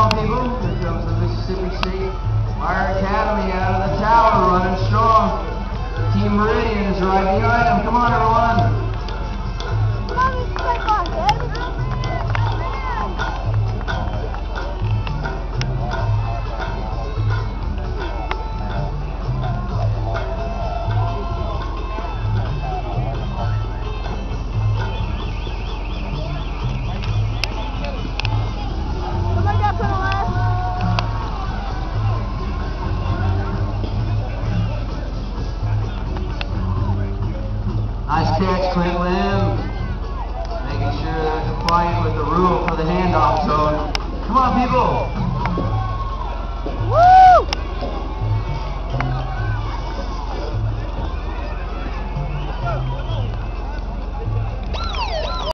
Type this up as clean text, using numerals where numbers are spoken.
on, people. Here comes the Mississippi State Fire Academy out of the tower, running strong. Team Meridian is right behind them. Come on, everyone. Nice catch, Clint Lim. Making sure they're compliant with the rule for the handoff zone. Come on, people.